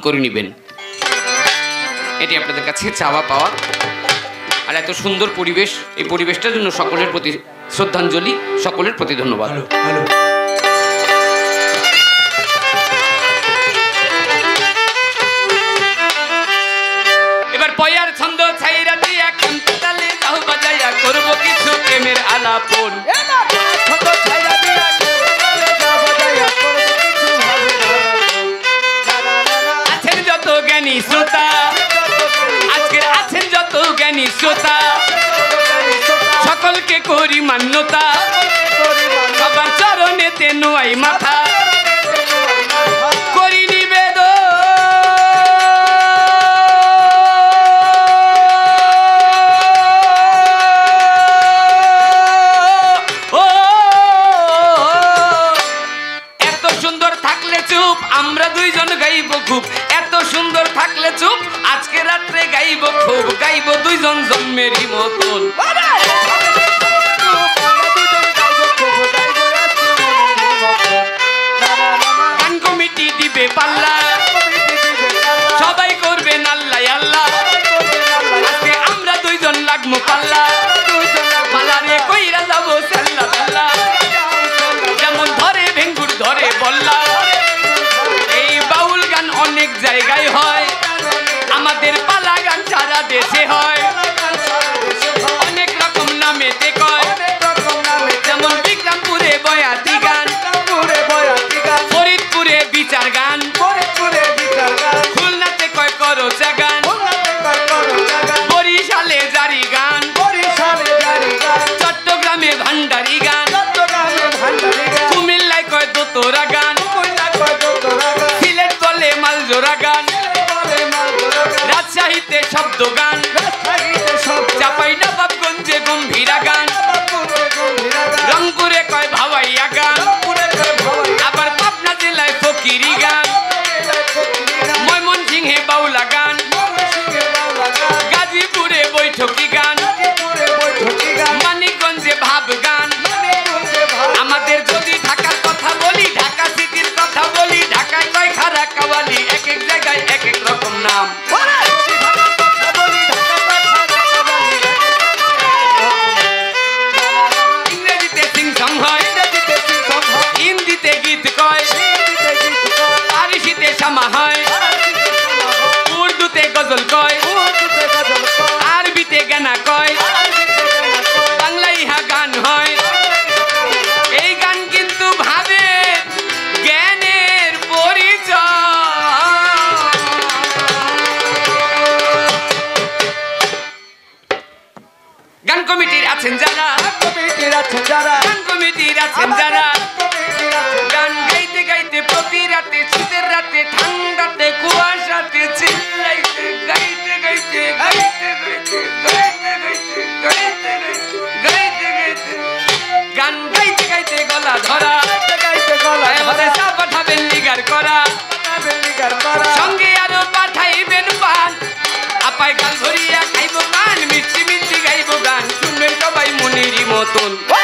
করে নেবেন, এটি আপনাদের কাছে চাওয়া পাওয়া। আর এত সুন্দর পরিবেশ, এই পরিবেশটার জন্য সকলের প্রতি শ্রদ্ধাঞ্জলি, সকলের প্রতি ধন্যবাদ। এবার পয়ার ছন্দ ছাইরা দিয়া কান্ত তালে যাও বাজাইয়া করব কিছু প্রেমের আলাপন। আছেন যত জ্ঞানী শ্রোতা, আজকের আছেন যত জ্ঞানী শ্রোতা, সকলকে করি মান্যতা, সবার চরণেতে নোয়াই মাথা করি নিবেদন। এত সুন্দর থাকলে চুপ, আমরা দুইজন গাইব খুব, এত সুন্দর থাকলে চুপ, আজকে রাত্রে গাইব খুব, গাইব দুইজন জন্মেরই মতন। গান কমিটি দিবে পাল্লা, সবাই করবেন আল্লাহ আল্লাহ, আজকে আমরা দুইজন লাগবো পাল্লা, পাল্লারে কইরা যাবো সাল্লা পাল্লা, যেমন ধরে ভেঙ্গুর ধরে বল্লা। এই বাউল গান অনেক জায়গায় হয়, আমাদের পালা গান সারা দেশে হয়, অনেক রকম নামেতে কয়, যেমন বিক্রমপুরে বয়াতি গান, ফরিদপুরে বিচার গান, খুলনাতে কয় করচা গান, বরিশালে জারি গান, চট্টগ্রামে ভান্ডারি গান, কুমিল্লায় কয় দোতরা গান, সিলেট বলে মালজোরা গান, রাজশাহীতে শব্দ গান, চাঁপাইনবাবগঞ্জে গম্ভীরা গান, রংপুরে কয় ভাওয়াইয়া গান, আবার পাবনা জেলায় ফকিরি গান, ময়মনসিংহে বাউলা গান, গাজীপুরে বৈঠকি গান, মানিকগঞ্জে ভাব গান। আমাদের যদি ঢাকার কথা বলি, ঢাকা সিটির কথা বলি, ঢাকায় কয় খারা কাওয়ালি, এক এক জায়গায় এক এক রকম নাম। ইংরেজিতে সিং সং হয়, হিন্দিতে গীত কয়, ফারিসিতে শামা হয়, উর্দুতে গজল কয়, আরবিতে গানা কয়, বাংলা ইহা গান হয়। এই গান কিন্তু ভাবে জ্ঞানের পরিচয়। গান কমিটির আছেন যারা, গান কমিটির আছেন যারা, গান গাইতে গাইতে প্রতি রাতে, শীতের রাতে, ঠান্ডাতে, কুয়াশাতে, চিল্লাইতে গাইতে গাইতে গাইতে গাইতে গাইতে গাইতে গাইতে গাইতে গাইতে গান গাইতে গাইতে গলা ধরা, আমাদের চা পাঠাবেন লিগার করা, সঙ্গে আরো পাঠাইবেন পান, আপায় গাল ভরিয়া খাইব গান, মিষ্টি মিষ্টি গাইব গান, শুনবেন সবাই মনেরই মতন।